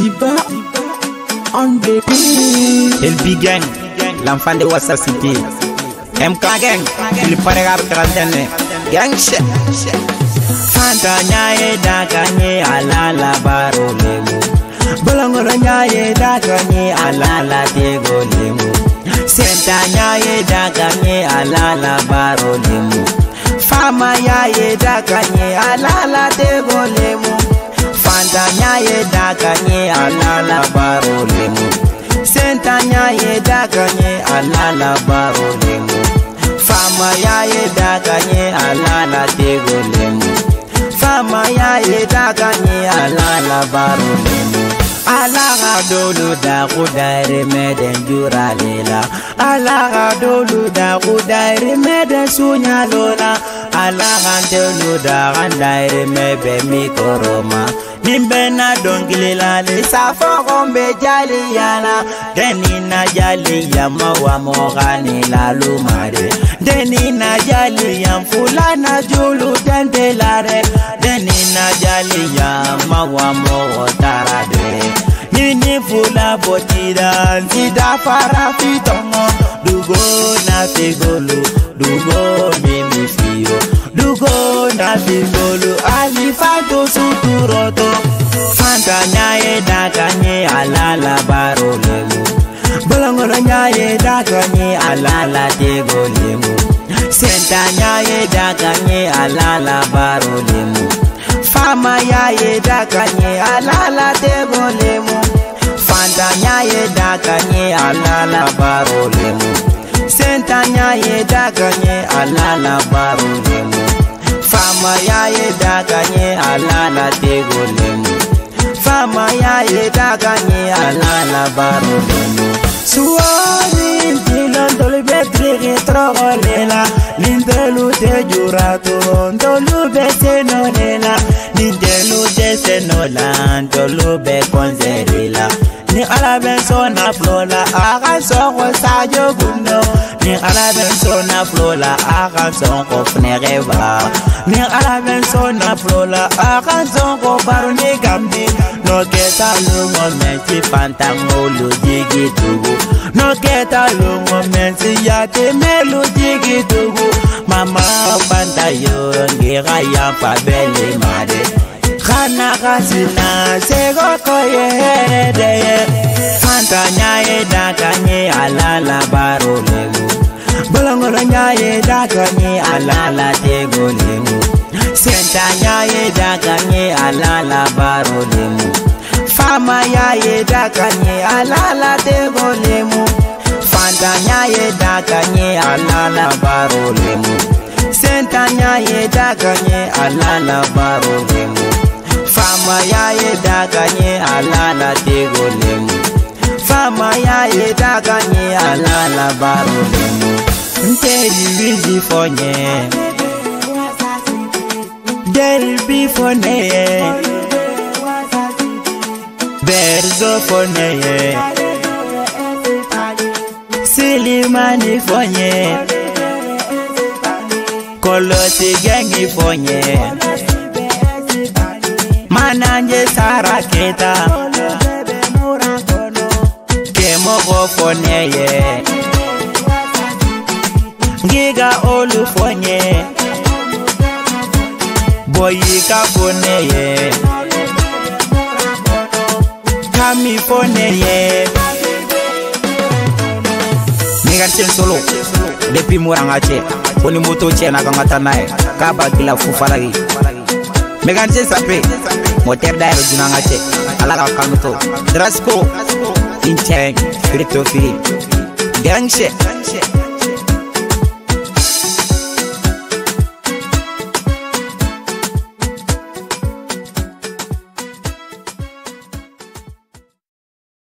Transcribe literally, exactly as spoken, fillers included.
Bel By Gang, l'enfant de Wassa City. M K Gang, il paraît à trentaine. Gang shit. Fantaya e dakanye alala baro lemu. Bolongoro nyaye dakanye alala tego lemu. Sentanya e dakanye alala baro lemu. Fama ya e dakanye alala tego lemu. Fantaya e dakanye alala baro lemu. Sentanya e dakanye alala baro lemu. Fama ya e dakanye alala tego lemu. Fama ya e dakanye alala baro lemu. Alaga dolu da kudaire meden juralela. Alaga dolu da kudaire meden sunyalola. Alaga dolu da gandaire mebe mikoroma. Nimbena dongilila le safo gombe jali yana. Denina jali yama wa mogani la lumare. Denina jali yam fulana julu dendelare. Denina jali yama wa mogotarade. Nini fula botida nzida para fitongo. Dugo na figolo, dugo mimi fio. Dugo na figolo, alifanto suturoto. Fantaya e dakanye alala baro lemu. Bolongoro nyaye dakanye alala tego lemu. Sentanya e dakanye alala baro lemu. Fama ya e dakanye alala tego lemu. Fantaya e dakanye alala baro lemu. Sentanya e dakanye alala baro lemu. Fama ya e dakanye alala tego lemu. Fama ya e dakanye alala baro lemu. Suwani ndilondolu betri trogolela. Nindelu te jurato ndolu besenonela. Nindelu de senola ndolu be konzerila. Ni ala ben sona flola aga songo sajo gundo. Ni ala ben sona flola aga songo fnereva. Ni ala ben sona flola aga songo baroni gambi. No keta lungo menti pantango lu digi tugu. No keta lungo menti yate melu digi tugu. Mama Fantayo ngira ya pa bele made. Kana kasina sego koye herede. Fantaya e dakanye alala baro lemu. Bolongoro nyaye dakanye alala tego lemu. Sentanya e dakanye alala baro lemu. Fama ya e dakanye alala tego lemu. Fantaya e dakanye alala baro lemu. Sentanya e dakanye alala baro lemu. Fama ya e dakanye alala tego lemu. Fama ya e dakanye alala baro lemu. Nteli wizi fonye Del By fonye Berzo fonye Silimani fonye Kolosi gengi fonye Mananje saraketa Kemogo fonye Giga olu fonye Boyika fonye Kami fonye Megan solo Depuis Mouranga che Oni moto che na kangata nae Kaba kila fufalagi Megan sape Moter dairo junanga che Alaga kanuto Drasko Incheng Frito free Gang shit